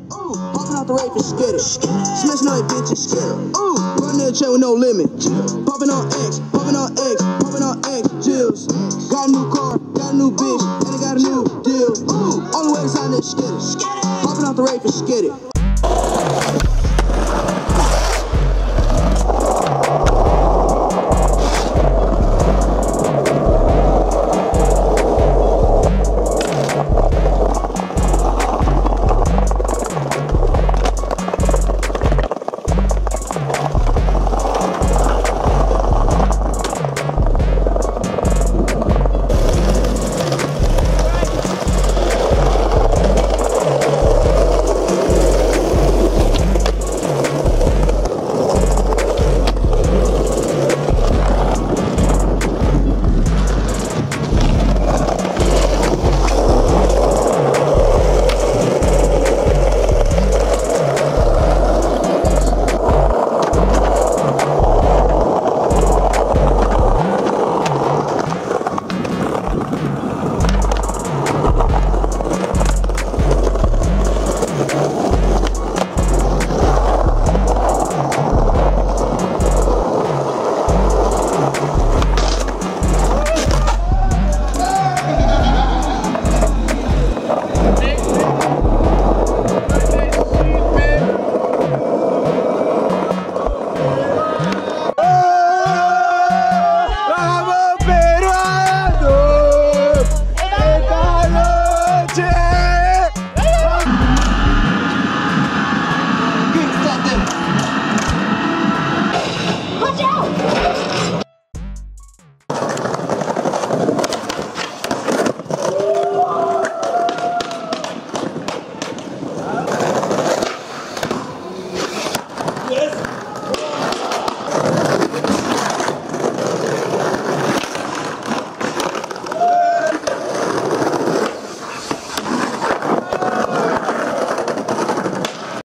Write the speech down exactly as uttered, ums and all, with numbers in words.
Ooh, hopping out the rave and skid it. Smashing on your bitch and skid it. Ooh, running in the chain with no limit. Popping on X, popping on X, popping on X, Jills. Got a new car, got a new bitch, and I got a new deal. Ooh, only way to sign this skid it. Hopping out the rave and skid it.